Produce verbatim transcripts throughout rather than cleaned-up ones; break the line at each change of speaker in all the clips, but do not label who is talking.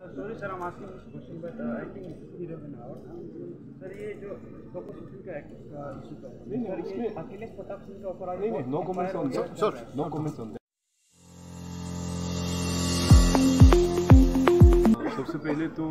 Sorry sir, I'm asking this question, but uh, I think it's been an hour. Sir ये जो proposition का issue था,
नहीं नहीं, इसमें
अखिलेश प्रताप सिंह का ऑफर
नहीं नहीं, no comments on that sir, no comments on that. सबसे पहले तो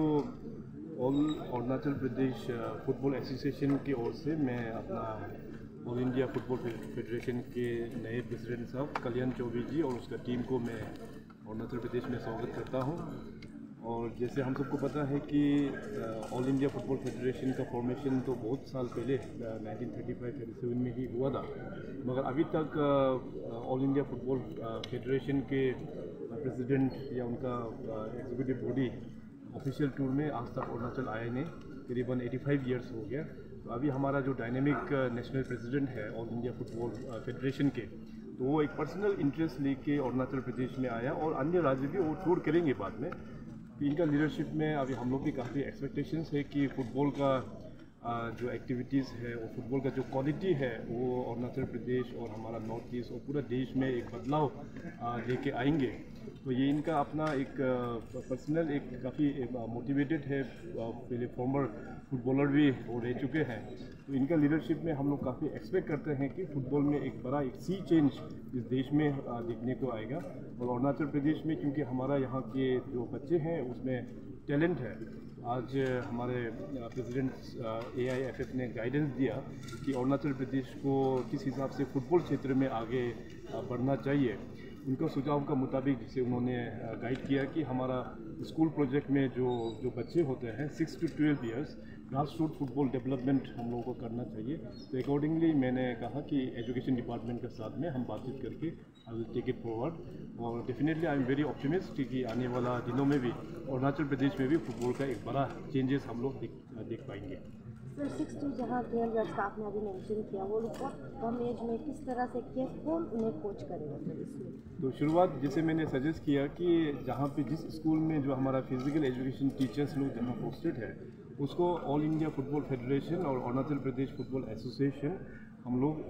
all Arunachal Pradesh football association की ओर से मैं अपना ऑल इंडिया फुटबॉल फेडरेशन के नए प्रेसिडेंट साहब कल्याण चौबे जी और उसका टीम को मैं अरुणाचल प्रदेश में स्वागत करता हूं। और जैसे हम सबको पता है कि ऑल इंडिया फुटबॉल फेडरेशन का फॉर्मेशन तो बहुत साल पहले nineteen thirty five thirty seven में ही हुआ था, मगर अभी तक ऑल इंडिया फुटबॉल फेडरेशन के प्रेसिडेंट या उनका एग्जीक्यूटिव बॉडी ऑफिशियल टूर में आज तक अरुणाचल आए ने करीबन पचासी इयर्स हो गया। तो अभी हमारा जो डायनेमिक नेशनल प्रेसिडेंट है ऑल इंडिया फुटबॉल फेडरेशन के, तो वो एक पर्सनल इंटरेस्ट लेके अरुणाचल प्रदेश में आया और अन्य राज्य भी वो टूर करेंगे बाद में। तो इनका लीडरशिप में अभी हम लोग भी काफ़ी एक्सपेक्टेशंस है कि फुटबॉल का जो एक्टिविटीज़ है और फुटबॉल का जो क्वालिटी है वो अरुणाचल प्रदेश और हमारा नॉर्थ ईस्ट और पूरा देश में एक बदलाव लेके आएंगे। तो ये इनका अपना एक पर्सनल एक काफ़ी मोटिवेटेड है, पहले फॉर्मर फुटबॉलर भी वो रह चुके हैं। तो इनका लीडरशिप में हम लोग काफ़ी एक्सपेक्ट करते हैं कि फुटबॉल में एक बड़ा एक सी चेंज इस देश में देखने को आएगा। और अरुणाचल प्रदेश में क्योंकि हमारा यहाँ के जो बच्चे हैं उसमें टैलेंट है, आज हमारे president A I F F ने गाइडेंस दिया कि अरुणाचल प्रदेश को किस हिसाब से फुटबॉल क्षेत्र में आगे बढ़ना चाहिए। उनका सुझाव का मुताबिक जिसे उन्होंने गाइड किया कि हमारा स्कूल प्रोजेक्ट में जो जो बच्चे होते हैं six to twelve years grass root football development हम लोगों को करना चाहिए। तो अकॉर्डिंगली मैंने कहा कि एजुकेशन डिपार्टमेंट के साथ में हम बातचीत करके I will take it forward. और definitely I am very optimist कि आने वाला दिनों में भी अरुणाचल प्रदेश में भी फुटबॉल का एक बड़ा चेंजेस हम लोग देख देख पाएंगे।
सर सिक्स टू जहाँ ट्वेल्व ईयर्स का आपने अभी मेंशन किया, वो लोग बहुत कम एज में किस तरह से किया, कौन उन्हें कोच करेगा सर इसमें?
तो शुरुआत जैसे मैंने सजेस्ट किया कि जहाँ पे जिस स्कूल में जो हमारा फिजिकल एजुकेशन टीचर्स लोग जहाँ पोस्टेड है उसको ऑल इंडिया फुटबॉल फेडरेशन और अरुणाचल प्रदेश फुटबॉल एसोसिएशन हम लोग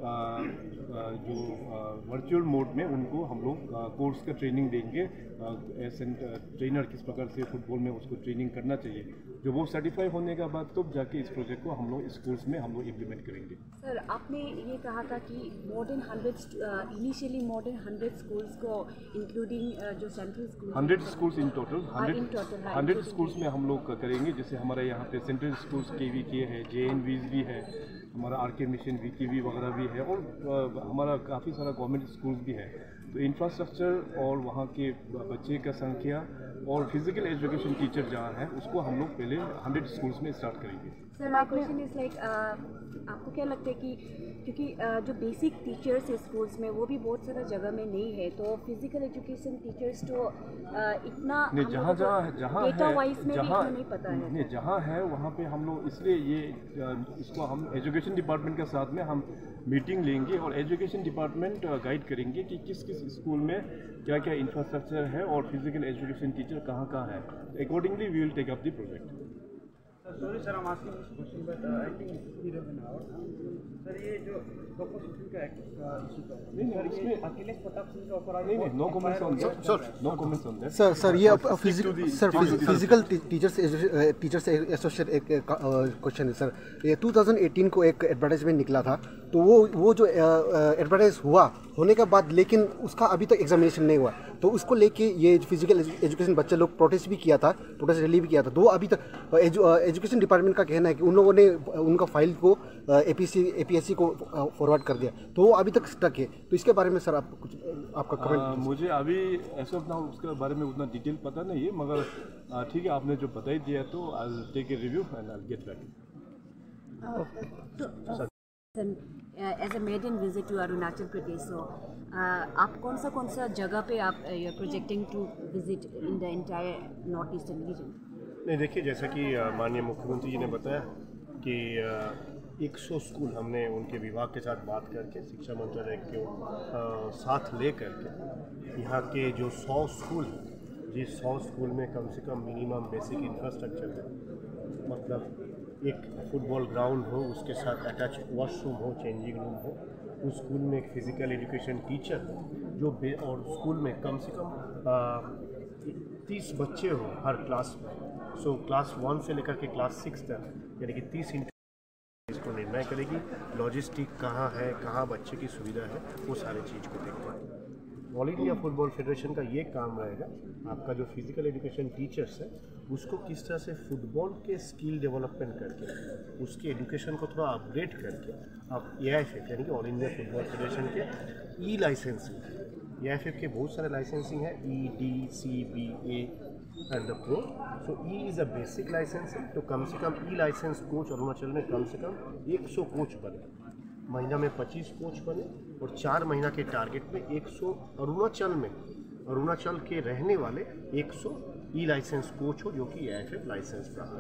जो वर्चुअल मोड में उनको हम लोग कोर्स का ट्रेनिंग देंगे। एज एन ट्रेनर किस प्रकार से फुटबॉल में उसको ट्रेनिंग करना चाहिए, जो वो सर्टिफाई होने के बाद तब जाके इस प्रोजेक्ट को हम लोग स्कूल्स में हम लोग इम्प्लीमेंट करेंगे।
सर आपने ये कहा था कि more than hundred initially more than hundred schools को इंक्लूडिंग जो central school
hundred schools in total hundred hundred schools में हम लोग करेंगे। जैसे हमारे यहाँ पे सेंट्रल स्कूल्स के वी के है, जे एन वीज भी है, हमारा आर के मिशन वी के वी वगैरह भी है और हमारा काफ़ी सारा गवर्नमेंट स्कूल्स भी है। तो इंफ्रास्ट्रक्चर और वहाँ के बच्चे का संख्या और फिजिकल एजुकेशन टीचर जहाँ है उसको हम लोग पहले हंड्रेड स्कूल्स में स्टार्ट करेंगे।
Sir my question is like आपको क्या लगता है कि क्योंकि uh, जो बेसिक टीचर्स है स्कूल्स में वो भी बहुत सारा जगह में नहीं है, तो फिजिकल एजुकेशन टीचर्स तो uh, इतना
नहीं जहाँ जहाँ जहाँ है
जहाँ नहीं पता है
नहीं जहाँ है वहाँ पे हम लोग इसलिए ये इसको हम एजुकेशन डिपार्टमेंट के साथ में हम मीटिंग लेंगे और एजुकेशन डिपार्टमेंट गाइड करेंगे कि किस किस स्कूल में क्या क्या इंफ्रास्ट्रक्चर है और फिजिकल एजुकेशन टीचर कहाँ कहाँ है। Accordingly we will take up the project.
Sorry sir, I'm asking this question, but uh, I think it's been an hour. Sir ये जो प्रोपोजिशन का इशू था,
नहीं नहीं, इसमें
अखिलेश प्रताप सिंह का ऑफर
नहीं नहीं, no comments on that sir, no comments on that
sir. Sir ये sir physical teachers teachers association एक क्वेश्चन है सर। ये टू थाउजेंड एटीन को एक एडवर्टाइजमेंट निकला था, तो वो वो जो एडवर्टाइज हुआ होने के बाद लेकिन उसका अभी तक एग्जामिनेशन नहीं हुआ, तो उसको लेके ये फिजिकल एजुकेशन बच्चे लोग प्रोटेस्ट भी किया था, प्रोटेस्ट रैली भी किया था। तो वो अभी तक एजुकेशन डिपार्टमेंट का कहना है कि उन लोगों ने उनका फाइल को एपीसी एपीएससी को फॉरवर्ड कर दिया, तो वो अभी तक स्टक है। तो इसके बारे में सर आप कुछ आपका कमेंट?
मुझे अभी ऐसा अपना उसके बारे में उतना डिटेल पता नहीं है, मगर ठीक है आपने जो बता ही दिया तो I will take a review and I will get back.
As a maiden visit to Arunachal Pradesh, so आप कौन सा कौन सा जगह पे आप you projecting to visit in the entire north eastern region?
नहीं देखिए, जैसा कि माननीय मुख्यमंत्री जी ने बताया कि सौ स्कूल हमने उनके विभाग के साथ बात करके शिक्षा मंत्रालय के साथ ले करके यहाँ के जो सौ स्कूल जिस सौ स्कूल में कम से कम मिनिमम बेसिक इंफ्रास्ट्रक्चर है, मतलब एक फुटबॉल ग्राउंड हो, उसके साथ अटैच वॉशरूम हो, चेंजिंग रूम हो, उस स्कूल में एक फिजिकल एजुकेशन टीचर हो जो बे और स्कूल में कम से कम तीस बच्चे हो हर क्लास में, सो क्लास वन से लेकर के क्लास सिक्स तक यानी कि तीस इंटू इसको निर्णय करेगी। लॉजिस्टिक कहाँ है, कहाँ बच्चे की सुविधा है, वो सारी चीज़ को देखते हैं। ऑल इंडिया फुटबॉल फेडरेशन का ये काम रहेगा, आपका जो फिजिकल एजुकेशन टीचर्स है उसको किस तरह से फुटबॉल के स्किल डेवलपमेंट करके उसके एजुकेशन को थोड़ा अपग्रेड करके आप ए आई एफ एफ यानी कि ऑल इंडिया फुटबॉल फेडरेशन के E licensing, A I F F के बहुत सारे लाइसेंसिंग है, E D C B A and the pro. So E is a basic licensing, तो कम से कम ई लाइसेंस कोच अरुणाचल में कम से कम एक सौ कोच बने, महीना में पच्चीस कोच बने और चार महीना के टारगेट में एक सौ अरुणाचल में अरुणाचल के रहने वाले एक सौ ई लाइसेंस कोच हो जो कि A I F F license प्राप्त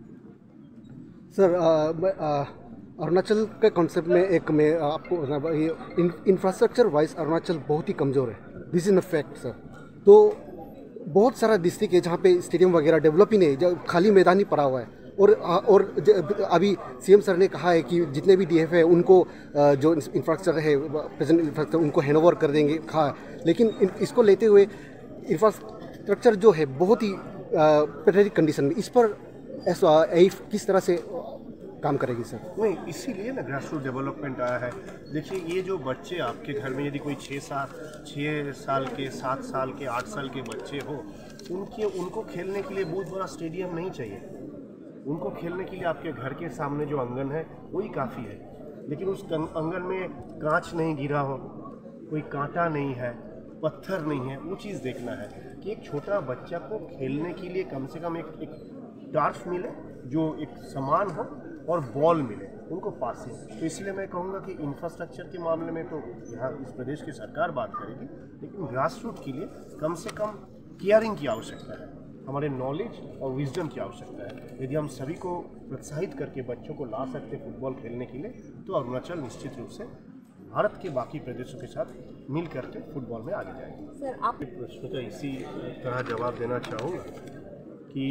है।
सर आ, मैं आ, अरुणाचल के कॉन्सेप्ट में एक मैं आपको ये इंफ्रास्ट्रक्चर वाइज अरुणाचल बहुत ही कमज़ोर है, this is a fact sir. तो बहुत सारा डिस्ट्रिक्ट है जहाँ पे स्टेडियम वगैरह डेवलप ही नहीं, जब खाली मैदान ही पड़ा हुआ है। और और अभी सीएम सर ने कहा है कि जितने भी डीएफ है उनको जो इंफ्रास्ट्रक्चर है प्रेजेंट इंफ्रास्ट्रक्चर उनको हैंडओवर कर देंगे खा लेकिन इसको लेते हुए इंफ्रास्ट्रक्चर जो है बहुत ही पेथेटिक कंडीशन में, इस पर एफ किस तरह से काम करेगी सर?
नहीं, इसीलिए ना ग्रास रूट डेवलपमेंट आया है। देखिए ये जो बच्चे आपके घर में यदि कोई छः सात छः साल के सात साल के आठ साल के बच्चे हो, उनके उनको खेलने के लिए बहुत बड़ा स्टेडियम नहीं चाहिए। उनको खेलने के लिए आपके घर के सामने जो आंगन है वही काफ़ी है, लेकिन उस आंगन में कांच नहीं गिरा हो, कोई कांटा नहीं है, पत्थर नहीं है, वो चीज़ देखना है कि एक छोटा बच्चा को खेलने के लिए कम से कम एक एक टर्फ मिले जो एक समान हो और बॉल मिले उनको पासिंग। तो इसलिए मैं कहूँगा कि इंफ्रास्ट्रक्चर के मामले में तो यहाँ इस प्रदेश की सरकार बात करेगी, लेकिन ग्रास रूट के लिए कम से कम केयरिंग की आवश्यकता है, हमारे नॉलेज और विजडम की आवश्यकता है। यदि हम सभी को प्रोत्साहित करके बच्चों को ला सकते फुटबॉल खेलने के लिए, तो अरुणाचल निश्चित रूप से भारत के बाकी प्रदेशों के साथ मिल करके फुटबॉल में आगे जाएंगे।
सर आप
प्रश्न का इसी तरह जवाब देना चाहूँगा कि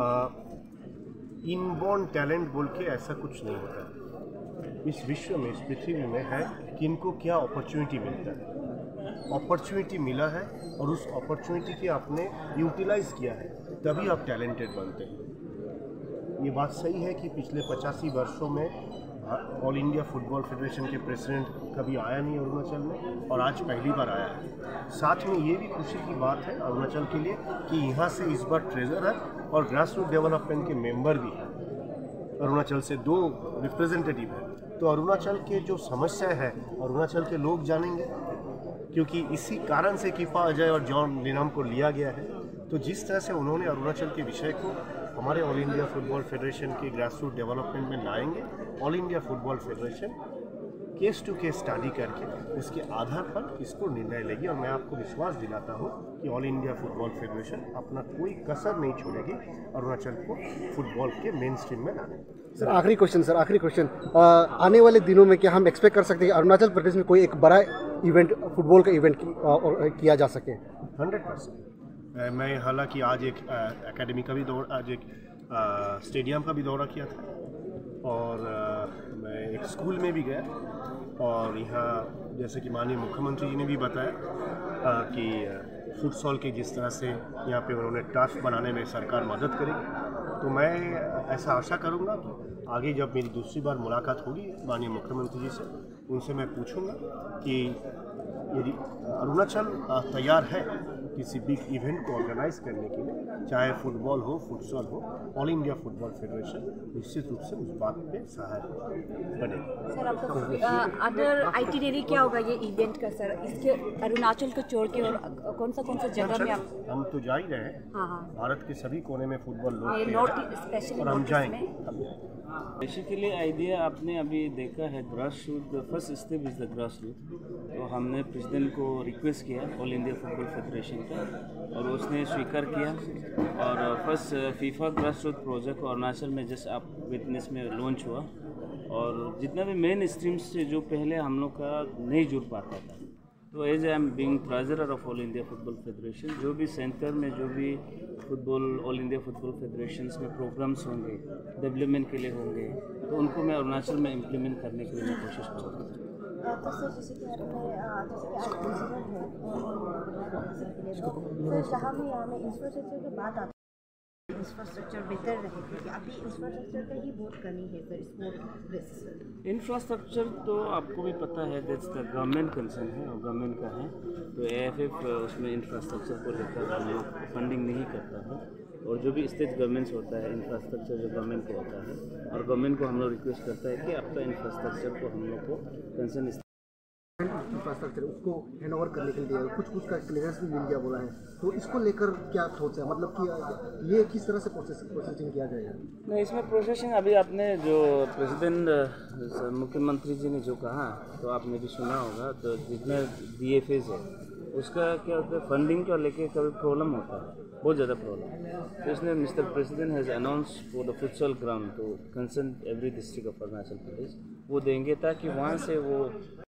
इनबॉर्न टैलेंट बोल के ऐसा कुछ नहीं होता इस विश्व में, इस पृथ्वी में है कि इनको क्या अपॉर्चुनिटी मिलता है। अपॉर्चुनिटी मिला है और उस अपॉर्चुनिटी के आपने यूटिलाइज किया है, तभी आप टैलेंटेड बनते हैं। ये बात सही है कि पिछले पचासी वर्षों में ऑल इंडिया फुटबॉल फेडरेशन के प्रेसिडेंट कभी आया नहीं अरुणाचल में, और आज पहली बार आया है। साथ में ये भी खुशी की बात है अरुणाचल के लिए कि यहाँ से इस बार ट्रेजर है और ग्रास रूट डेवलपमेंट के मेंबर भी हैं। अरुणाचल से दो रिप्रेजेंटेटिव हैं, तो अरुणाचल के जो समस्या है अरुणाचल के लोग जानेंगे, क्योंकि इसी कारण से किफा अजय और जॉन लिनाम को लिया गया है। तो जिस तरह से उन्होंने अरुणाचल के विषय को हमारे ऑल इंडिया फुटबॉल फेडरेशन के ग्रास रूट डेवलपमेंट में लाएंगे, all India football federation case to case study करके उसके आधार पर इसको निर्णय लेगी। और मैं आपको विश्वास दिलाता हूँ कि ऑल इंडिया फुटबॉल फेडरेशन अपना कोई कसर नहीं छोड़ेगी अरुणाचल को फुटबॉल के मेन स्ट्रीम में लाने।
सर आखिरी क्वेश्चन सर आखिरी क्वेश्चन आने वाले दिनों में क्या हम एक्सपेक्ट कर सकते हैं कि अरुणाचल प्रदेश में कोई एक बड़ा इवेंट फुटबॉल का इवेंट किया जा सके?
Hundred percent. मैं हालांकि आज एक एकेडमी का भी दौर आज एक स्टेडियम का भी दौरा किया था, और आ, मैं एक स्कूल में भी गया, और यहाँ जैसे कि माननीय मुख्यमंत्री जी ने भी बताया आ, कि फुटसॉल के जिस तरह से यहाँ पे उन्होंने टर्फ बनाने में सरकार मदद करेगी। तो मैं ऐसा आशा करूँगा कि आगे जब मेरी दूसरी बार मुलाकात होगी माननीय मुख्यमंत्री जी से, उनसे मैं पूछूँगा कि यदि अरुणाचल तैयार है किसी बिग इवेंट को ऑर्गेनाइज करने के लिए, चाहे फुटबॉल हो, फुटसॉल हो, ऑल इंडिया फुटबॉल फेडरेशन निश्चित रूप से उस बात पे सहायक बनेगी।
सर आपका अदर आइटिनरी क्या होगा ये इवेंट का सर, इसके अरुणाचल को छोड़ के और कौन सा कौन सा जगह में आप?
हम तो जा ही रहे हैं,
हाँ हाँ
भारत के सभी कोने में फुटबॉल लोग
नॉर्थ स्पेशली
और हम जाएंगे।
बेसिकली आइडिया आपने अभी देखा है, grass root first step is the grass root. तो हमने प्रेसिडेंट को रिक्वेस्ट किया ऑल इंडिया फुटबॉल फेडरेशन का, और उसने स्वीकार किया। और first FIFA grass root project Arunachal में जस्ट आप विटनेस में लॉन्च हुआ, और जितना भी मेन स्ट्रीम्स से जो पहले हम लोग का नहीं जुड़ पाता था, तो as I am being treasurer of all India football federation, जो भी सेंटर में जो भी football all India football federations में प्रोग्राम्स होंगे डेवलपमेंट के लिए होंगे, तो उनको मैं अरुणाचल में इम्प्लीमेंट करने के लिए मैं कोशिश करूँगा।
तो सर जैसे कि आपने जैसे कि आज प्रेसिडेंट है तो जहाँ भी हमें इंफ्रास्ट्रक्चर की बात आती है इंफ्रास्ट्रक्चर बेहतर रहे क्योंकि अभी इंफ्रास्ट्रक्चर का ही बहुत कमी है सर स्पोर्ट बेसिस पर।
इंफ्रास्ट्रक्चर तो आपको भी पता है दैट्स द गवर्नमेंट कंसर्न है और गवर्नमेंट का है, तो ए एफ एफ उसमें इंफ्रास्ट्रक्चर को लेकर हम लोग फंडिंग नहीं करता है, और जो भी स्टेट गवर्नमेंट्स होता है इंफ्रास्ट्रक्चर जो गवर्नमेंट को होता है, और गवर्नमेंट को हम लोग रिक्वेस्ट करता है कि आपका इंफ्रास्ट्रक्चर को हम लोग को कंसर्न
इंफ्रास्ट्रक्चर उसको हैंड ओवर करने के लिए कुछ कुछ का क्लियरेंस भी मिल गया बोला है, तो इसको लेकर क्या सोच है, मतलब कि ये किस तरह से प्रोसेस प्रोसेसिंग किया जाएगा?
नहीं, इसमें प्रोसेसिंग अभी आपने जो प्रेसिडेंट मुख्यमंत्री जी ने जो कहा तो आपने भी सुना होगा, तो जितने डी एफ एज है उसका क्या होता है फंडिंग को लेके कभी प्रॉब्लम होता है, बहुत ज़्यादा प्रॉब्लम, तो इसने mister president has announce for the futsal ground तो concern every district of Arunachal Pradesh वो देंगे ताकि वहाँ से वो